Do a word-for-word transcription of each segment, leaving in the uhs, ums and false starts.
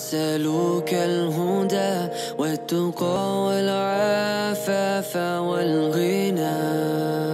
نسألك الهدى والتقى والعفاف والغنى.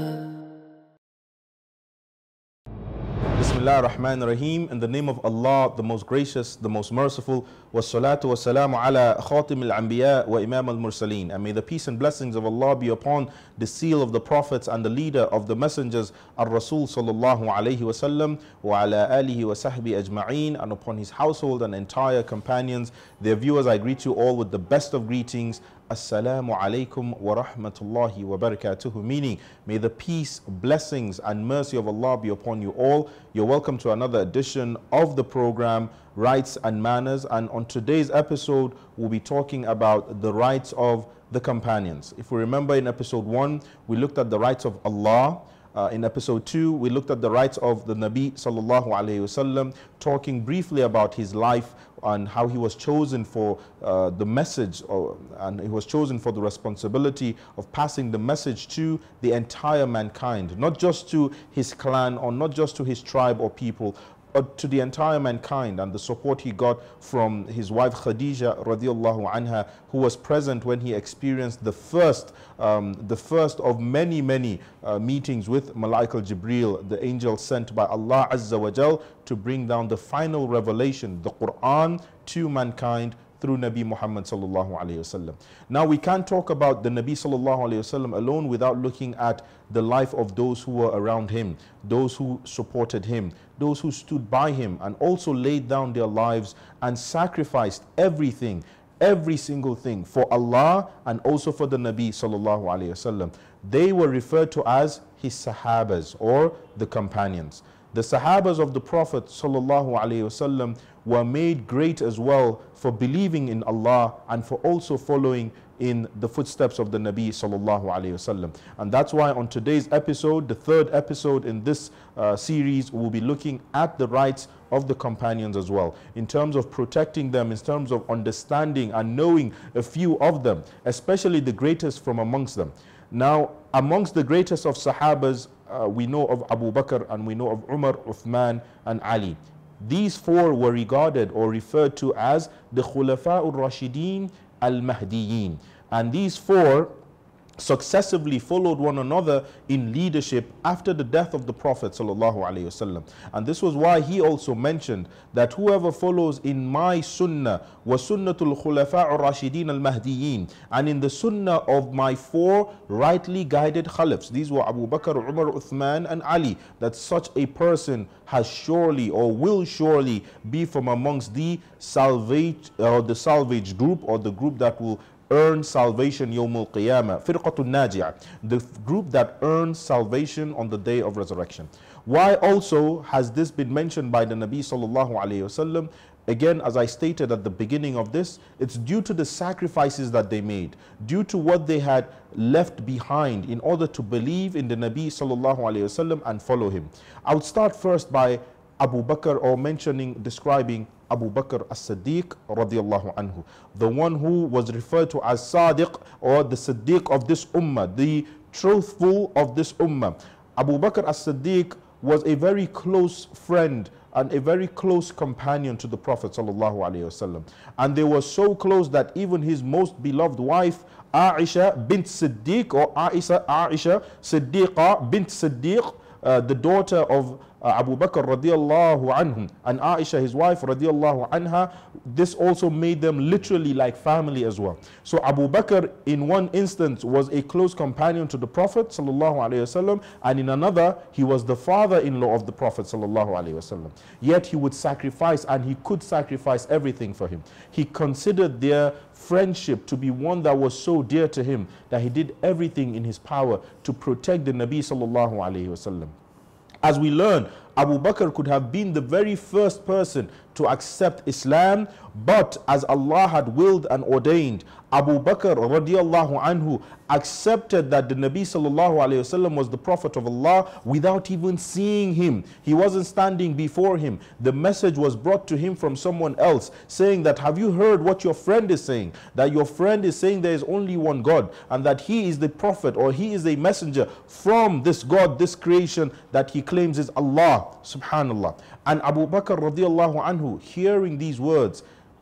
Bismillah ar-Rahman ar-Rahim. In the name of Allah, the most gracious, the most merciful. Wassalatu wassalamu ala khatim al-anbiya wa imam al-mursaleen. And may the peace and blessings of Allah be upon the seal of the prophets and the leader of the messengers, ar-Rasul sallallahu alayhi wa sallam, wa ala alihi wa sahbihi ajma'een, and upon his household and entire companions. Dear viewers, I greet you all with the best of greetings. Assalamu alaikum wa rahmatullahi wa barakatuhu, meaning may the peace, blessings and mercy of Allah be upon you all. You're welcome to another edition of the program Rights and Manners, and on today's episode we'll be talking about the rights of the companions. If we remember, in episode one we looked at the rights of Allah. Uh, in episode two, we looked at the rights of the Nabi sallallahu alayhi wasallam, talking briefly about his life and how he was chosen for uh, the message, or, and he was chosen for the responsibility of passing the message to the entire mankind, not just to his clan or not just to his tribe or people, but to the entire mankind, and the support he got from his wife Khadija radiallahu anha, who was present when he experienced the first um, the first of many many uh, meetings with Malaika Jibreel, the angel sent by Allah Azza wa Jal to bring down the final revelation, the Quran, to mankind through Nabi Muhammad sallallahu alayhi wasallam. Now, we can't talk about the Nabi sallallahu alayhi wasallam alone without looking at the life of those who were around him, those who supported him, those who stood by him and also laid down their lives and sacrificed everything, every single thing for Allah and also for the Nabi sallallahu alayhi wasallam. They were referred to as his Sahabas, or the companions. The Sahabas of the Prophet sallallahu alaihi wasallam were made great as well for believing in Allah and for also following in the footsteps of the Nabi sallallahu alaihi wasallam. And that's why on today's episode, the third episode in this uh, series, we'll be looking at the rights of the companions as well, in terms of protecting them, in terms of understanding and knowing a few of them, especially the greatest from amongst them. Now, amongst the greatest of Sahabas, uh, we know of Abu Bakr and we know of Umar, Uthman and Ali. These four were regarded or referred to as the Khulafa al-Rashideen al-Mahdiyin. And these four successively followed one another in leadership after the death of the Prophet sallallahu alaihi wasallam. And this was why he also mentioned that whoever follows in my sunnah wa sunnatul khulafa ar-rashidin al-mahdiyyin, and in the sunnah of my four rightly guided khalifs, these were Abu Bakr, Umar, Uthman and Ali, that such a person has surely or will surely be from amongst the salvage or the salvage group, or the group that will earn salvation Yawmul Qiyamah, Firqatul Najiyah, the group that earns salvation on the day of resurrection. Why also has this been mentioned by the Nabi sallallahu alayhi wasallam? Again, as I stated at the beginning of this, it's due to the sacrifices that they made, due to what they had left behind in order to believe in the Nabi sallallahu alayhi wasallam and follow him. I would start first by Abu Bakr, or mentioning, describing Abu Bakr as-Siddiq radiallahu anhu, the one who was referred to as Sadiq, or the Siddiq of this ummah, the truthful of this ummah. Abu Bakr as-Siddiq was a very close friend and a very close companion to the Prophet sallallahu alaihi wasallam, and they were so close that even his most beloved wife Aisha bint Siddiq, or Aisha, Aisha Siddiqa bint Siddiq, uh, the daughter of Uh, Abu Bakr radiallahu anhu, and Aisha, his wife radiallahu anha, this also made them literally like family as well. So Abu Bakr in one instance was a close companion to the Prophet sallallahu alaihi wasallam, and in another he was the father-in-law of the Prophet sallallahu alaihi wasallam. Yet he would sacrifice, and he could sacrifice everything for him. He considered their friendship to be one that was so dear to him that he did everything in his power to protect the Nabi sallallahu alaihi wasallam. As we learn, Abu Bakr could have been the very first person to accept Islam, but as Allah had willed and ordained, Abu Bakr radiallahu anhu accepted that the Nabi sallallahu alayhi wasallam was the Prophet of Allah without even seeing him. He wasn't standing before him. The message was brought to him from someone else, saying that, have you heard what your friend is saying? That your friend is saying there is only one God, and that he is the Prophet, or he is a messenger from this God, this creation that he claims is Allah, subhanallah. And Abu Bakr radiallahu anhu, hearing these words,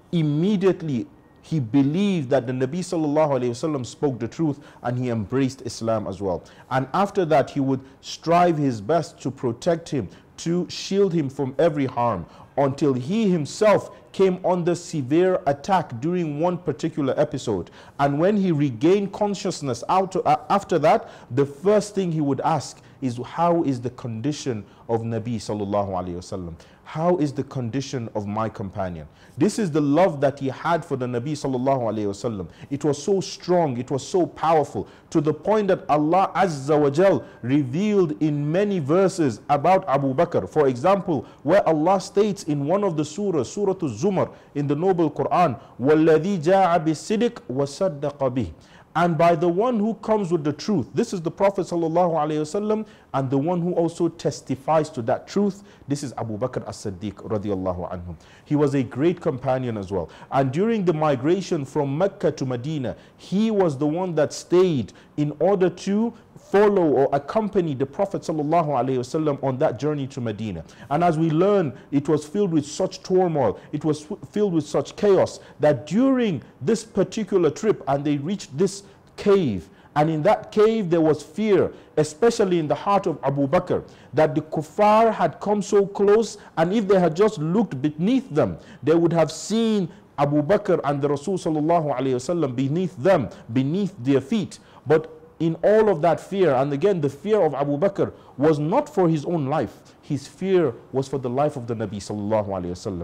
immediately he believed that the Nabi sallallahu alayhi wasallam spoke the truth, and he embraced Islam as well. And after that, he would strive his best to protect him, to shield him from every harm, until he himself came under severe attack during one particular episode. And when he regained consciousness out uh, after that, the first thing he would ask is, how is the condition of Nabi sallallahu alayhi wasallam? How is the condition of my companion? This is the love that he had for the Nabi sallallahu alayhi wasallam. It was so strong, it was so powerful, to the point that Allah Azza wa Jal revealed in many verses about Abu Bakr. For example, where Allah states in one of the surahs, Surah Al-Zumar in the Noble Quran, وَالَّذِي جَاءَ بِالصِّدِقِ وَصَدَّقَ بِهِ. And by the one who comes with the truth. This is the Prophet sallallahu alaihi wasallam, and the one who also testifies to that truth. This is Abu Bakr as-Siddiq radiallahu anhu. He was a great companion as well. And during the migration from Mecca to Medina, he was the one that stayed in order to follow or accompany the Prophet sallallahu alaihi wasallam on that journey to Medina. And as we learn, it was filled with such turmoil, it was filled with such chaos, that during this particular trip, and they reached this cave, and in that cave there was fear, especially in the heart of Abu Bakr, that the kuffar had come so close, and if they had just looked beneath them, they would have seen Abu Bakr and the Rasul sallallahu alaihi wasallam beneath them, beneath their feet. But in all of that fear, and again the fear of Abu Bakr was not for his own life, his fear was for the life of the Nabi sallallahu alaihi wasallam.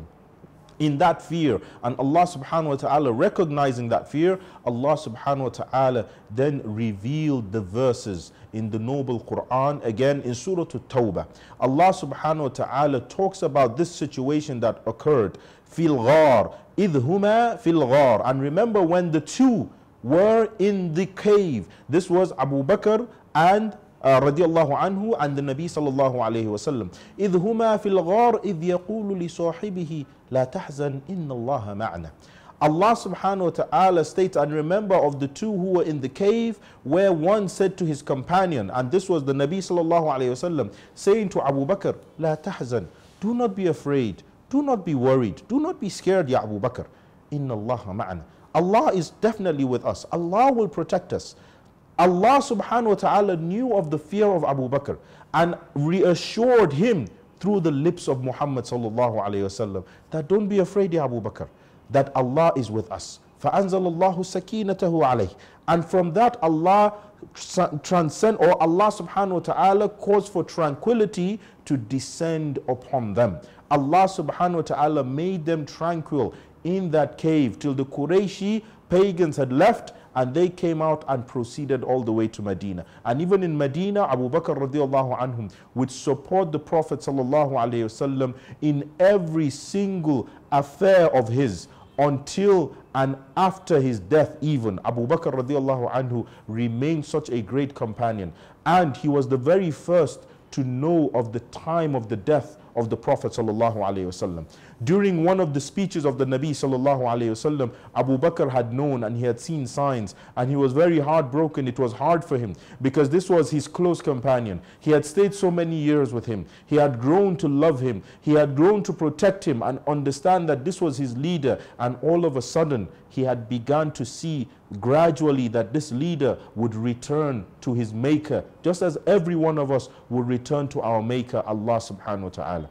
In that fear, and Allah subhanahu wa ta'ala recognizing that fear, Allah subhanahu wa ta'ala then revealed the verses in the Noble Quran, again in Surah At-Tawbah. Allah subhanahu wa ta'ala talks about this situation that occurred, fil ghar, idh huma fil ghar. And remember when the two were in the cave. This was Abu Bakr and uh, radiallahu anhu and the Nabi sallallahu alayhi wa sallam. إِذْ هُمَا فِي الْغَارِ إِذْ يَقُولُ لِصَاحِبِهِ لَا تَحْزَنْ إِنَّ اللَّهَ مَعْنَا. Allah subhanahu wa ta'ala states, and remember of the two who were in the cave, where one said to his companion, and this was the Nabi sallallahu alayhi wa sallam, saying to Abu Bakr, لَا تَحْزَنْ, do not be afraid, do not be worried, do not be scared, Ya Abu Bakr. إِنَّ اللَّهَ مَعْنَا. Allah is definitely with us. Allah will protect us. Allah subhanahu wa ta'ala knew of the fear of Abu Bakr and reassured him through the lips of Muhammad sallallahu alayhi wasallam that don't be afraid, Ya Abu Bakr, that Allah is with us. فَأَنزَلَ اللَّهُ سَكِينَتَهُ عَلَيْهِ. And from that Allah transcend, or Allah subhanahu wa ta'ala caused for tranquility to descend upon them. Allah subhanahu wa ta'ala made them tranquil in that cave till the Qurayshi pagans had left, and they came out and proceeded all the way to Medina. And even in Medina, Abu Bakr radiallahu anhum would support the Prophet sallallahu alayhi wasallam in every single affair of his, until and after his death even. Abu Bakr radiallahu anhu remained such a great companion, and he was the very first to know of the time of the death of the Prophet sallallahu alaihi wasallam. During one of the speeches of the Nabi sallallahu alaihi wasallam, Abu Bakr had known and he had seen signs, and he was very heartbroken. It was hard for him because this was his close companion. He had stayed so many years with him. He had grown to love him. He had grown to protect him and understand that this was his leader, and all of a sudden he had begun to see gradually that this leader would return to his maker, just as every one of us will return to our maker, Allah subhanahu wa ta'ala.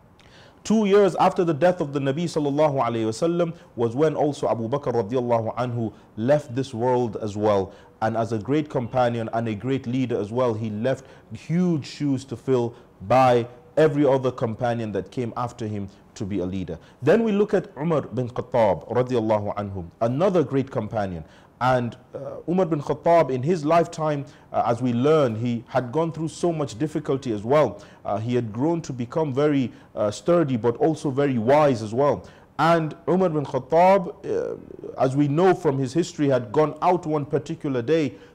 Two years after the death of the Nabi sallallahu alayhi wasallam was when also Abu Bakr radiallahu anhu left this world as well. And as a great companion and a great leader as well, he left huge shoes to fill by every other companion that came after him to be a leader. Then we look at Umar bin Khattab radiallahu anhu, another great companion. And uh, Umar bin Khattab, in his lifetime, uh, as we learn, he had gone through so much difficulty as well. Uh, he had grown to become very uh, sturdy, but also very wise as well. And Umar bin Khattab, uh, as we know from his history, had gone out one particular day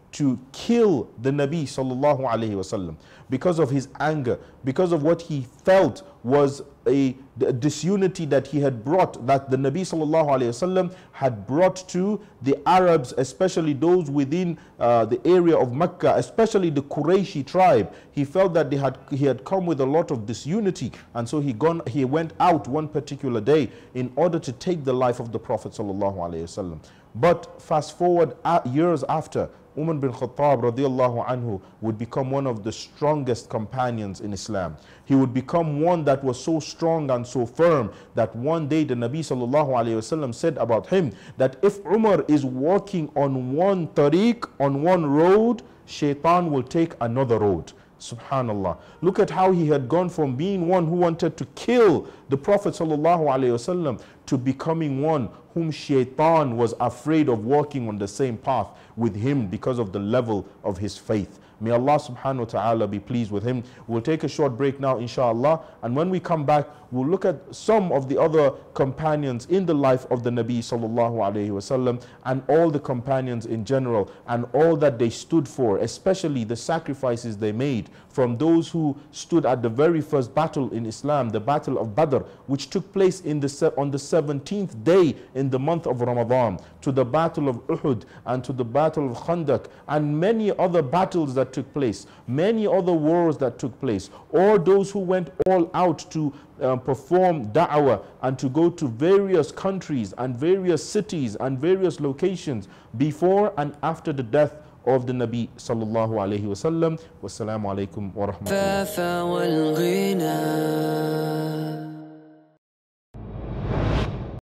to kill the Nabi sallallahu alayhi wasallam because of his anger, because of what he felt was a, a disunity that he had brought, that the Nabi sallallahu alayhi wasallam had brought to the Arabs, especially those within uh, the area of Mecca, especially the Qurayshi tribe. He felt that they had, he had come with a lot of disunity, and so he, gone, he went out one particular day in order to take the life of the Prophet sallallahu alayhi wasallam. But fast forward uh, years after, Umar bin Khattab radiallahu anhu would become one of the strongest companions in Islam. He would become one that was so strong and so firm that one day the Nabi sallallahu alayhi wasallam said about him that if Umar is walking on one tariq, on one road, shaitan will take another road. Subhanallah. Look at how he had gone from being one who wanted to kill the Prophet sallallahu alaihi wasallam to becoming one whom shaitan was afraid of walking on the same path with him because of the level of his faith. May Allah subhanahu wa ta'ala be pleased with him. We'll take a short break now, inshallah, and when we come back, we'll look at some of the other companions in the life of the Nabi sallallahu alayhi wasallam, and all the companions in general, and all that they stood for, especially the sacrifices they made, from those who stood at the very first battle in Islam, the battle of Badr, which took place in the on the seventeenth day in the month of Ramadan, to the battle of Uhud, and to the battle of Khandaq, and many other battles that took place, many other wars that took place, or those who went all out to uh, perform da'wah and to go to various countries and various cities and various locations before and after the death of the Nabi sallallahu alayhi wa sallam. Wassalamu alaikum wa rahmatullah.